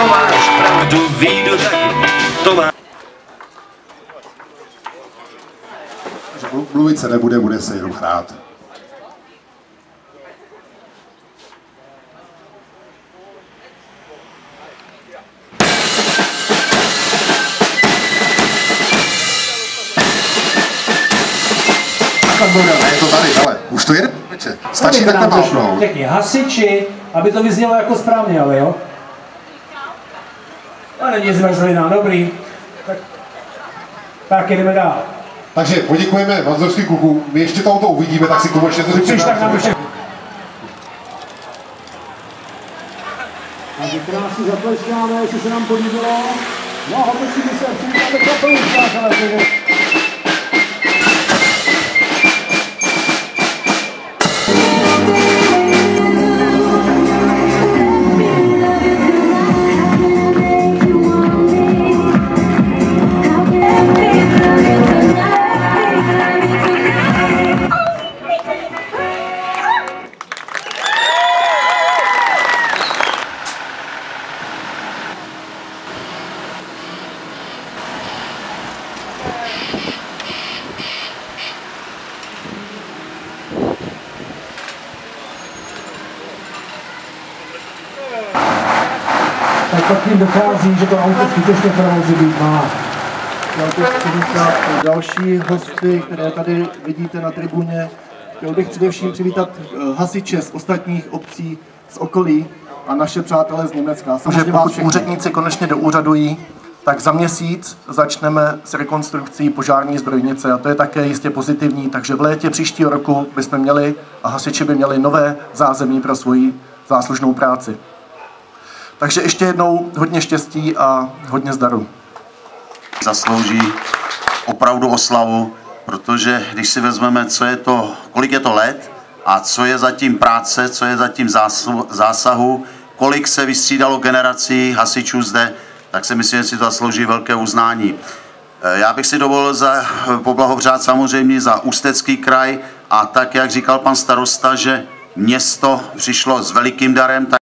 máš pravdu, vídu taky, to má. Mluvit se nebude, bude se jenom hrát. Je to tady, ale už to jede, stačí tak namáhnout. Řekni hasiči, aby to vyznělo jako správně, ale jo? A není zmrzlina, dobrý. Tak jdeme dál. Takže poděkujeme manželským klukům, my ještě to auto uvidíme, tak si k tomu ještě to říkáme. Takže krásně zatleskáme, jestli se nám podívala. No, hodnotíme se, přivítáme kapelu, přátelé. Tak pak jim dochází, že to auto skutečně provozy být má. Chtěl bych přivítat další hosty, které tady vidíte na tribuně. Chtěl bych především přivítat hasiče z ostatních obcí z okolí a naše přátelé z Německa. Samozřejmě pokud úředníci konečně doúřadují, tak za měsíc začneme s rekonstrukcí požární zbrojnice a to je také jistě pozitivní, takže v létě příštího roku bychom měli a hasiči by měli nové zázemí pro svoji záslužnou práci. Takže ještě jednou hodně štěstí a hodně zdaru. Zaslouží opravdu oslavu, protože když si vezmeme, kolik je to let a co je zatím práce, co je zatím zásahu, kolik se vystřídalo generací hasičů zde, tak si myslím, že si to zaslouží velké uznání. Já bych si dovolil poblahopřát samozřejmě za Ústecký kraj a tak, jak říkal pan starosta, že město přišlo s velikým darem, tak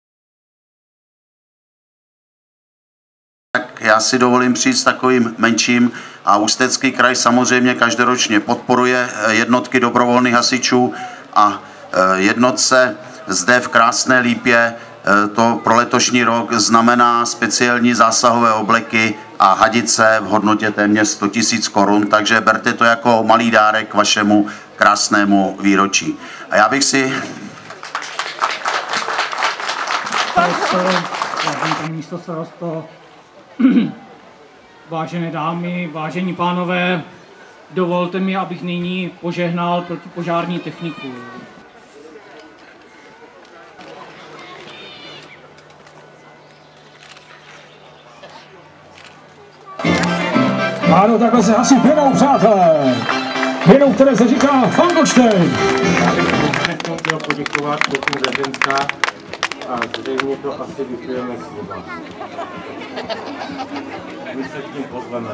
já si dovolím přijít s takovým menším a Ústecký kraj samozřejmě každoročně podporuje jednotky dobrovolných hasičů a jednotce zde v Krásné Lípě to pro letošní rok znamená speciální zásahové obleky a hadice v hodnotě téměř 100 000 korun, takže berte to jako malý dárek k vašemu krásnému výročí. A já bych si... Vážené dámy, vážení pánové, dovolte mi, abych nyní požehnal protipožární techniku. Ano, takhle se asi pěnou, přátelé. Pěnou, které se říká Funkelstein. Já bych chtěl poděkovat klukům ze Ženska a zřejmě to asi vypijeme slova. My se k tím pozveme.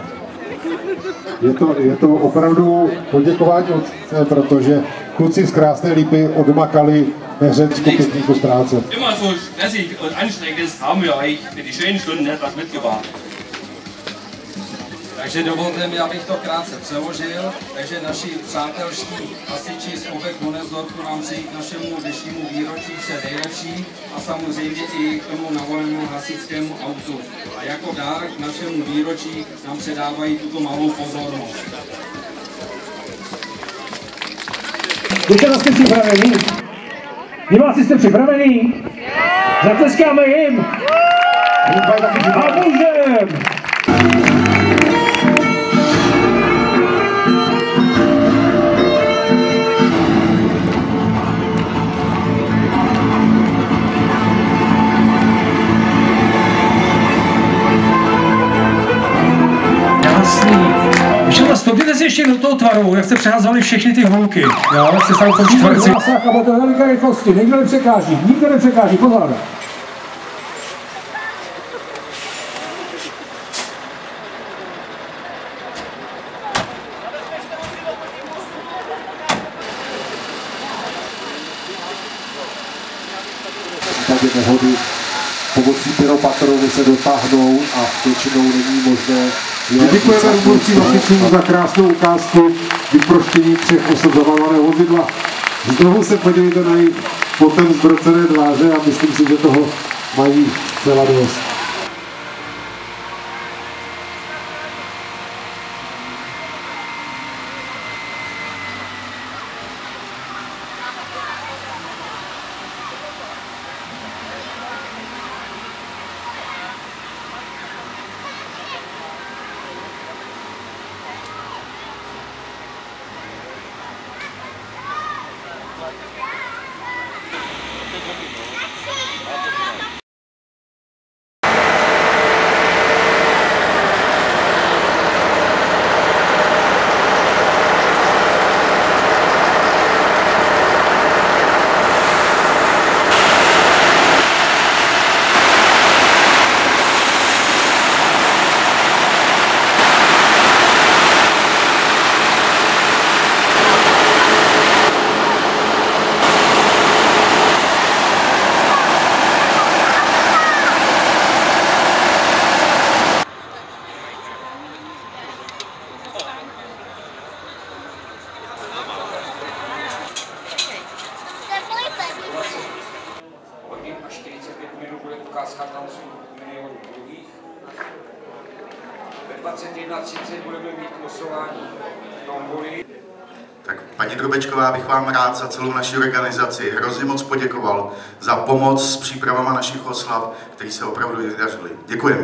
Je to opravdu poděkování od srdce, protože kluci z Krásné Lípy odmakali Řecko pěkný práce. Immer so stressig und anstrengend ist, haben wir euch für die schönen Stunden etwas mitgebracht. Takže dovolte mi, abych to krátce přeložil. Takže naši přátelští hasiči z Ovek Donesdorfu nám přejí k našemu dnešnímu výročí vše nejlepší a samozřejmě i k tomu navolenému hasičskému autu. A jako dár k našemu výročí nám předávají tuto malou pozornost. Děkujeme, jste připravení? Diváci, jste připravení? Zatleskáme jim! A můžem! Vstoupíte si ještě do toho tvaru, jak jste přeházali všechny ty holky. Jo, jak jste stali v tom čtverci. A bude to veliké rychlosti, nikdo nepřekáží, pozor. V případě nehody pomocí pyropatronů se dotáhnou a většinou není možné. Děkujeme rumburským hasičům za krásnou ukázku vyproštění 3 osob zabalovaného vozidla. Znovu se podívejte na jejich potem zdrocené tváře a myslím si, že toho mají zcela dost. Ukázka tanců milionů druhých. Ve 21:30 budeme mít losování tomboly. Tak paní Drobečková, bych vám rád za celou naši organizaci hrozně moc poděkoval za pomoc s přípravama našich oslav, které se opravdu vydařily. Děkujeme.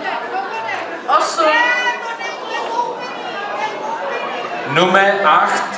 Nummer 8.